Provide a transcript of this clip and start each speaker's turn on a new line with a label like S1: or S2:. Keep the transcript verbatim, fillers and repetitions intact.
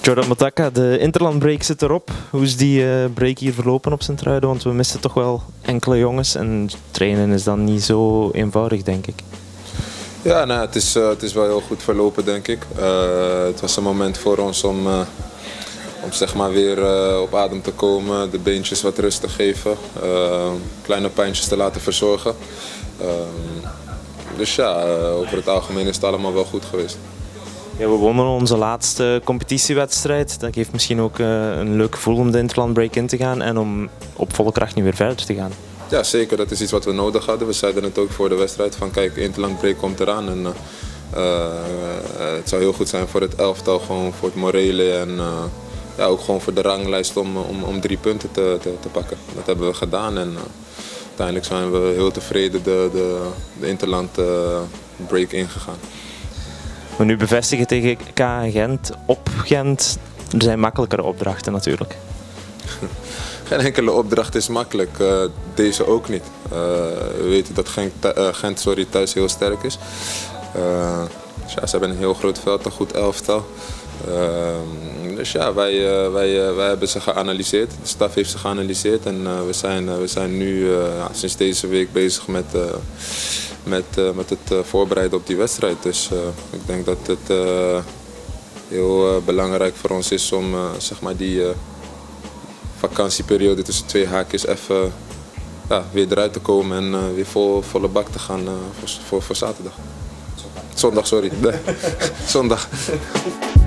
S1: Jordan Motaka, de Interland Break zit erop. Hoe is die uh, break hier verlopen op Sint-Truiden? Want we missen toch wel enkele jongens en trainen is dan niet zo eenvoudig, denk ik.
S2: Ja, nou, het, is, uh, het is wel heel goed verlopen, denk ik. Uh, het was een moment voor ons om, uh, om zeg maar weer uh, op adem te komen, de beentjes wat rust te geven, uh, kleine pijntjes te laten verzorgen. Uh, dus ja, uh, over het algemeen is het allemaal wel goed geweest.
S1: Ja, we wonnen onze laatste competitiewedstrijd. Dat geeft misschien ook uh, een leuk gevoel om de Interland Break in te gaan en om op volle kracht nu weer verder te gaan.
S2: Ja, zeker. Dat is iets wat we nodig hadden. We zeiden het ook voor de wedstrijd van kijk, Interland Break komt eraan. En, uh, uh, het zou heel goed zijn voor het elftal, gewoon voor het morele en uh, ja, ook gewoon voor de ranglijst om, om, om drie punten te, te, te pakken. Dat hebben we gedaan en uh, uiteindelijk zijn we heel tevreden de, de, de Interland uh, Break ingegaan.
S1: Maar nu bevestigen tegen K Gent op Gent, er zijn makkelijkere opdrachten natuurlijk.
S2: Geen enkele opdracht is makkelijk, uh, deze ook niet. Uh, we weten dat Gent, uh, Gent sorry, thuis heel sterk is. Uh, dus ja, ze hebben een heel groot veld, een goed elftal. Uh, dus ja, wij, uh, wij, uh, wij hebben ze geanalyseerd, de staf heeft ze geanalyseerd en uh, we, zijn, uh, we zijn nu uh, ja, sinds deze week bezig met, uh, met, uh, met het uh, voorbereiden op die wedstrijd. Dus uh, ik denk dat het uh, heel uh, belangrijk voor ons is om uh, zeg maar die uh, vakantieperiode tussen twee haakjes even ja, weer eruit te komen en uh, weer vol, volle bak te gaan uh, voor, voor, voor zaterdag. Zondag, sorry. Nee. Zondag.